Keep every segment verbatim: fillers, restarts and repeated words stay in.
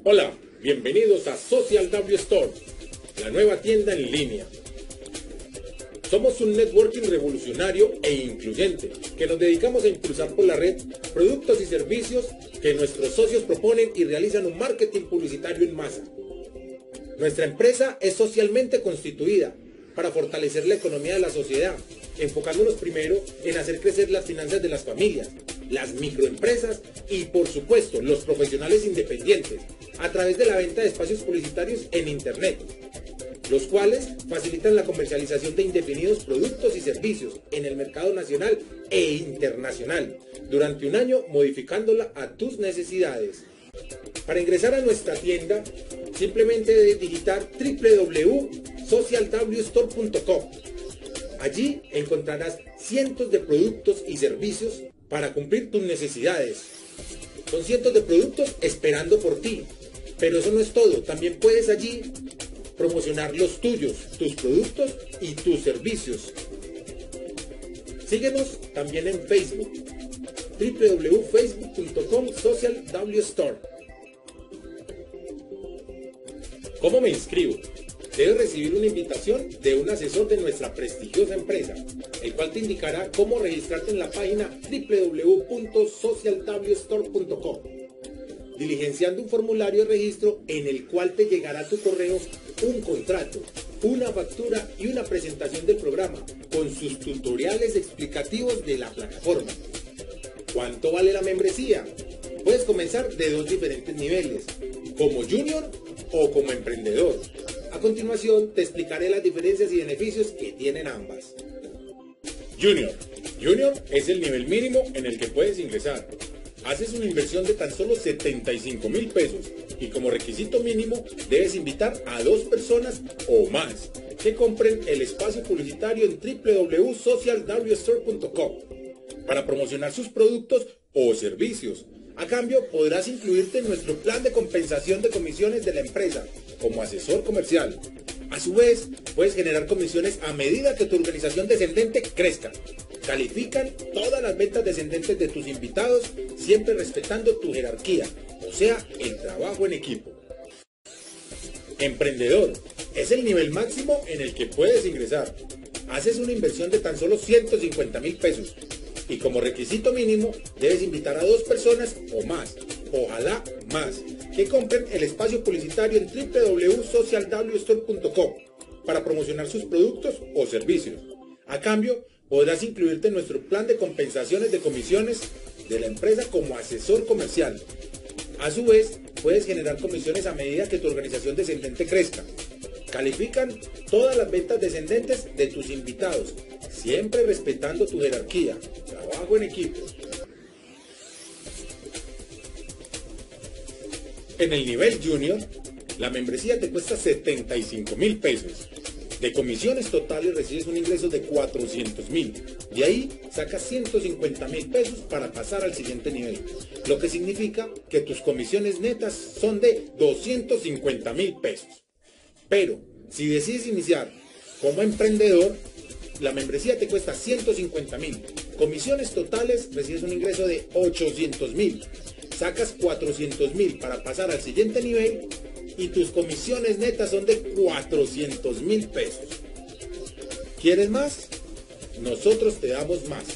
Hola, bienvenidos a Social W Store, la nueva tienda en línea. Somos un networking revolucionario e incluyente que nos dedicamos a impulsar por la red productos y servicios que nuestros socios proponen y realizan un marketing publicitario en masa. Nuestra empresa es socialmente constituida para fortalecer la economía de la sociedad, enfocándonos primero en hacer crecer las finanzas de las familias, las microempresas y, por supuesto, los profesionales independientes a través de la venta de espacios publicitarios en Internet, los cuales facilitan la comercialización de indefinidos productos y servicios en el mercado nacional e internacional, durante un año modificándola a tus necesidades. Para ingresar a nuestra tienda, simplemente debes digitar doble u doble u doble u punto social w store punto com. Allí encontrarás cientos de productos y servicios para cumplir tus necesidades. Son cientos de productos esperando por ti. Pero eso no es todo, también puedes allí promocionar los tuyos, tus productos y tus servicios. Síguenos también en Facebook, doble u doble u doble u punto facebook punto com social w store. ¿Cómo me inscribo? Debes recibir una invitación de un asesor de nuestra prestigiosa empresa, el cual te indicará cómo registrarte en la página doble u doble u doble u punto social w store punto com, diligenciando un formulario de registro en el cual te llegará a tu correo un contrato, una factura y una presentación del programa con sus tutoriales explicativos de la plataforma. ¿Cuánto vale la membresía? Puedes comenzar de dos diferentes niveles, como junior o como emprendedor. A continuación te explicaré las diferencias y beneficios que tienen ambas. Junior. Junior es el nivel mínimo en el que puedes ingresar. Haces una inversión de tan solo setenta y cinco mil pesos y como requisito mínimo debes invitar a dos personas o más que compren el espacio publicitario en doble u doble u doble u punto social w store punto com para promocionar sus productos o servicios. A cambio podrás incluirte en nuestro plan de compensación de comisiones de la empresa como asesor comercial. A su vez, puedes generar comisiones a medida que tu organización descendente crezca. Califican todas las ventas descendentes de tus invitados, siempre respetando tu jerarquía, o sea, el trabajo en equipo. Emprendedor es el nivel máximo en el que puedes ingresar. Haces una inversión de tan solo ciento cincuenta mil pesos y como requisito mínimo debes invitar a dos personas o más, ojalá más, que compren el espacio publicitario en doble u doble u doble u punto social w store punto com para promocionar sus productos o servicios. A cambio, podrás incluirte en nuestro plan de compensaciones de comisiones de la empresa como asesor comercial. A su vez, puedes generar comisiones a medida que tu organización descendente crezca. Califican todas las ventas descendentes de tus invitados, siempre respetando tu jerarquía, trabajo en equipo. En el nivel junior, la membresía te cuesta setenta y cinco mil pesos. De comisiones totales recibes un ingreso de cuatrocientos mil. De ahí sacas ciento cincuenta mil pesos para pasar al siguiente nivel. Lo que significa que tus comisiones netas son de doscientos cincuenta mil pesos. Pero si decides iniciar como emprendedor, la membresía te cuesta ciento cincuenta mil. Comisiones totales recibes un ingreso de ochocientos mil. Sacas cuatrocientos mil para pasar al siguiente nivel y tus comisiones netas son de cuatrocientos mil pesos. ¿Quieres más? Nosotros te damos más.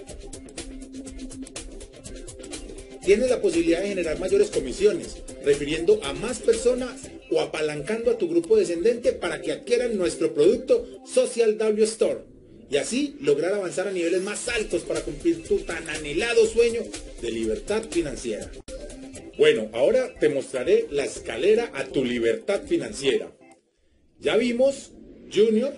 Tienes la posibilidad de generar mayores comisiones, refiriendo a más personas o apalancando a tu grupo descendente para que adquieran nuestro producto Social W Store y así lograr avanzar a niveles más altos para cumplir tu tan anhelado sueño de libertad financiera. Bueno, ahora te mostraré la escalera a tu libertad financiera. Ya vimos Junior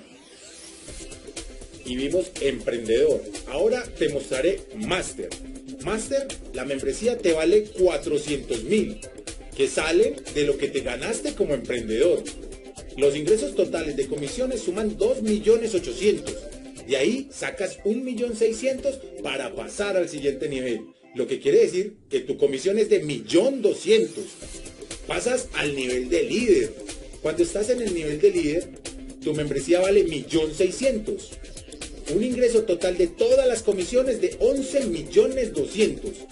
y vimos Emprendedor. Ahora te mostraré Master. Master, la membresía te vale cuatrocientos mil, que sale de lo que te ganaste como emprendedor. Los ingresos totales de comisiones suman dos millones ochocientos mil. De ahí sacas un millón seiscientos mil para pasar al siguiente nivel. Lo que quiere decir que tu comisión es de un millón doscientos mil. Pasas al nivel de líder. Cuando estás en el nivel de líder, tu membresía vale un millón seiscientos mil. Un ingreso total de todas las comisiones de once millones doscientos mil.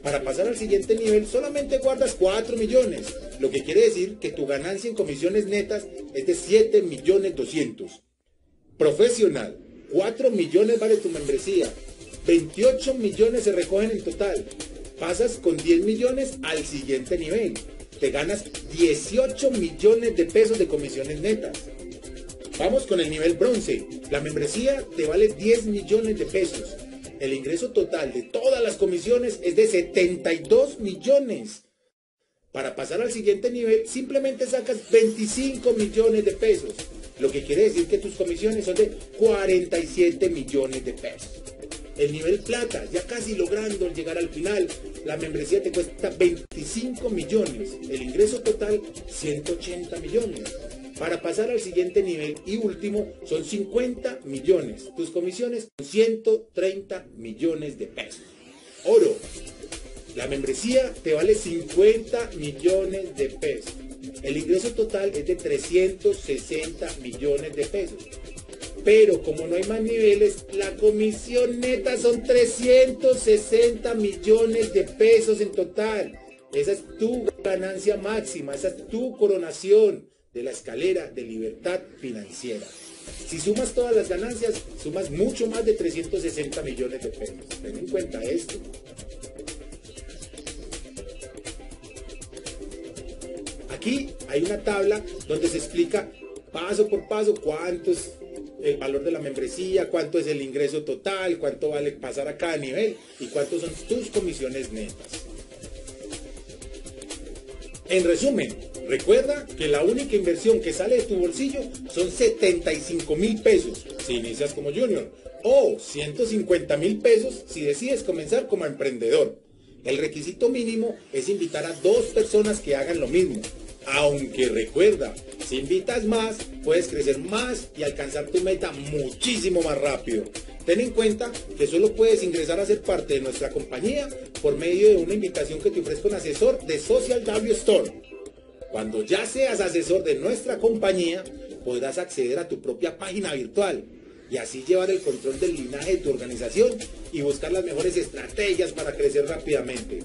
Para pasar al siguiente nivel solamente guardas cuatro millones, lo que quiere decir que tu ganancia en comisiones netas es de siete millones doscientos. Profesional, cuatro millones vale tu membresía, veintiocho millones se recogen en total. Pasas con diez millones al siguiente nivel, te ganas dieciocho millones de pesos de comisiones netas. Vamos con el nivel bronce, la membresía te vale diez millones de pesos. El ingreso total de todas las comisiones es de setenta y dos millones. Para pasar al siguiente nivel, simplemente sacas veinticinco millones de pesos, lo que quiere decir que tus comisiones son de cuarenta y siete millones de pesos. El nivel plata, ya casi logrando llegar al final, la membresía te cuesta veinticinco millones, el ingreso total ciento ochenta millones. Para pasar al siguiente nivel y último son cincuenta millones. Tus comisiones son ciento treinta millones de pesos. Oro. La membresía te vale cincuenta millones de pesos. El ingreso total es de trescientos sesenta millones de pesos. Pero como no hay más niveles, la comisión neta son trescientos sesenta millones de pesos en total. Esa es tu ganancia máxima, esa es tu coronación de la escalera de libertad financiera. Si sumas todas las ganancias, sumas mucho más de trescientos sesenta millones de pesos. Ten en cuenta esto. Aquí hay una tabla donde se explica paso por paso cuánto es el valor de la membresía, cuánto es el ingreso total, cuánto vale pasar a cada nivel y cuántos son tus comisiones netas. En resumen, recuerda que la única inversión que sale de tu bolsillo son setenta y cinco mil pesos si inicias como junior o ciento cincuenta mil pesos si decides comenzar como emprendedor. El requisito mínimo es invitar a dos personas que hagan lo mismo. Aunque recuerda, si invitas más, puedes crecer más y alcanzar tu meta muchísimo más rápido. Ten en cuenta que solo puedes ingresar a ser parte de nuestra compañía por medio de una invitación que te ofrezca un asesor de Social W Store. Cuando ya seas asesor de nuestra compañía, podrás acceder a tu propia página virtual y así llevar el control del linaje de tu organización y buscar las mejores estrategias para crecer rápidamente.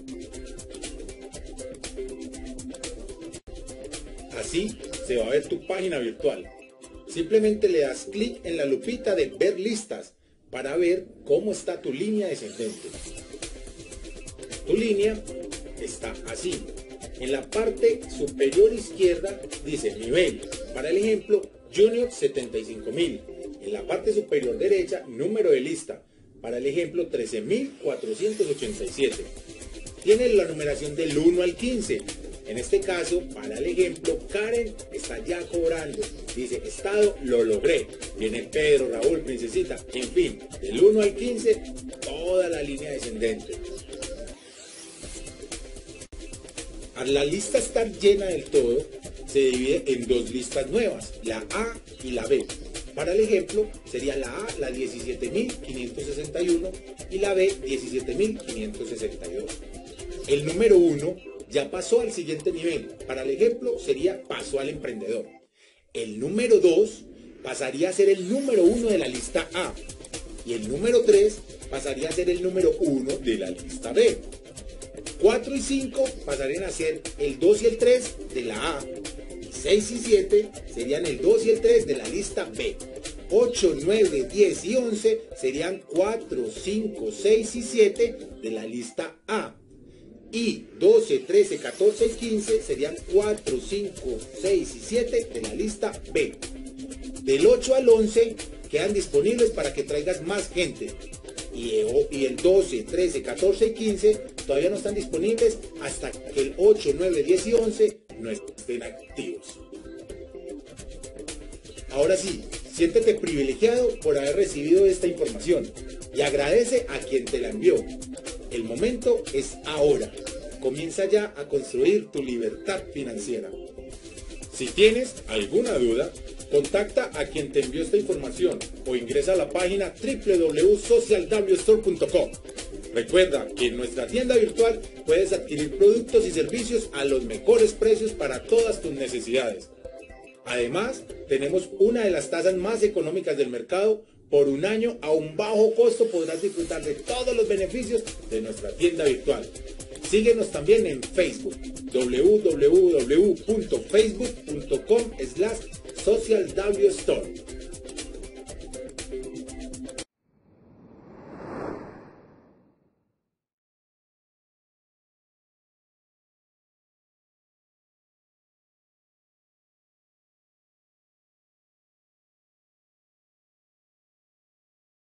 Así se va a ver tu página virtual. Simplemente le das clic en la lupita de ver listas para ver cómo está tu línea descendente. Tu línea está así. En la parte superior izquierda dice nivel. Para el ejemplo, Junior setenta y cinco mil. En la parte superior derecha, número de lista. Para el ejemplo, trece mil cuatrocientos ochenta y siete. Tiene la numeración del uno al quince. En este caso, para el ejemplo, Karen está ya cobrando. Dice, estado, lo logré. Viene Pedro, Raúl, Princesita. En fin, del uno al quince, toda la línea descendente. Al la lista estar llena del todo, se divide en dos listas nuevas, la A y la B. Para el ejemplo, sería la A, la diecisiete mil quinientos sesenta y uno, y la B, diecisiete mil quinientos sesenta y dos. El número uno ya pasó al siguiente nivel. Para el ejemplo, sería pasó al emprendedor. El número dos pasaría a ser el número uno de la lista A. Y el número tres pasaría a ser el número uno de la lista B. cuatro y cinco pasarían a ser el dos y el tres de la A. seis y siete serían el dos y el tres de la lista B. ocho, nueve, diez y once serían cuatro, cinco, seis y siete de la lista A. Y doce, trece, catorce y quince serían cuatro, cinco, seis y siete de la lista B. Del ocho al once quedan disponibles para que traigas más gente. Y el doce, trece, catorce y quince todavía no están disponibles hasta que el ocho, nueve, diez y once no estén activos. Ahora sí, siéntete privilegiado por haber recibido esta información y agradece a quien te la envió. El momento es ahora. Comienza ya a construir tu libertad financiera. Si tienes alguna duda, contacta a quien te envió esta información o ingresa a la página w w w punto social w store punto com. Recuerda que en nuestra tienda virtual puedes adquirir productos y servicios a los mejores precios para todas tus necesidades. Además, tenemos una de las tasas más económicas del mercado. Por un año a un bajo costo podrás disfrutar de todos los beneficios de nuestra tienda virtual. Síguenos también en Facebook, w w w punto facebook punto com slash social w store.